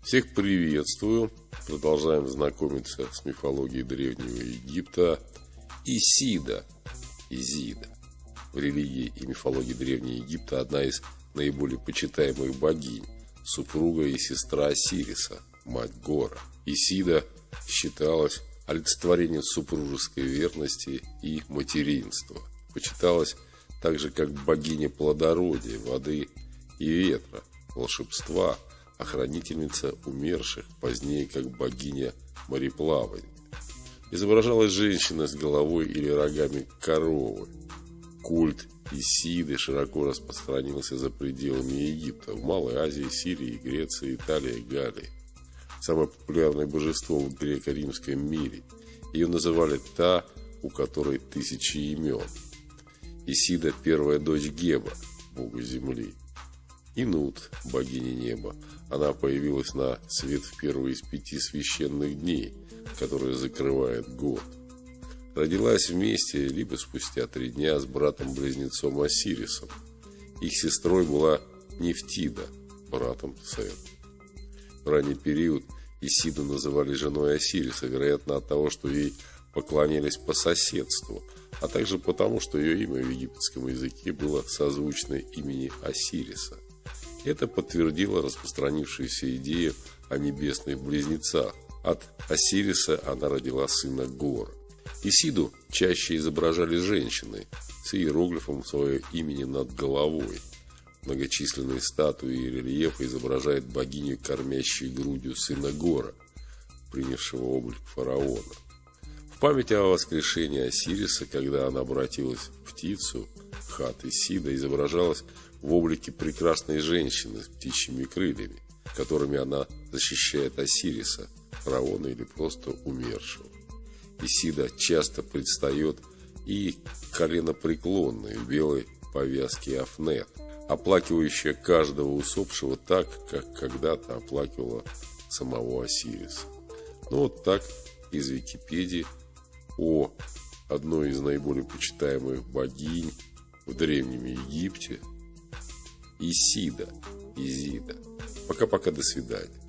Всех приветствую. Продолжаем знакомиться с мифологией Древнего Египта. Исида. В религии и мифологии Древнего Египта одна из наиболее почитаемых богинь, супруга и сестра Осириса, мать Гора. Исида считалась олицетворением супружеской верности и материнства. Почиталась также как богиня плодородия, воды и ветра, волшебства, охранительница умерших, позднее как богиня мореплавания. Изображалась женщина с головой или рогами коровы. Культ Исиды широко распространился за пределами Египта, в Малой Азии, Сирии, Греции, Италии, Галлии. Самое популярное божество в греко-римском мире. Ее называли та, у которой 1000 имен. Исида – первая дочь Геба, бога земли. Инут, богиня неба. Она появилась на свет в первый из 5 священных дней, которые закрывают год. Родилась вместе, либо спустя 3 дня, с братом-близнецом Осирисом. Их сестрой была Нефтида, братом Сет. В ранний период Исиду называли женой Осириса, вероятно, от того, что ей поклонялись по соседству, а также потому, что ее имя в египетском языке было созвучно имени Осириса. Это подтвердило распространившуюся идею о небесных близнецах. От Осириса она родила сына Гора. Исиду чаще изображали женщиной с иероглифом своего имени над головой. Многочисленные статуи и рельефы изображают богиню, кормящую грудью сына Гора, принявшего облик фараона. В память о воскрешении Осириса, когда она обратилась в птицу, Хат Исида изображалась в облике прекрасной женщины с птичьими крыльями, которыми она защищает Осириса, фараона или просто умершего. Исида часто предстает и коленопреклонной в белой повязке Афнет, оплакивающая каждого усопшего так, как когда-то оплакивала самого Осириса. Ну вот так из Википедии о одной из наиболее почитаемых богинь в Древнем Египте Исида. Пока-пока, до свидания.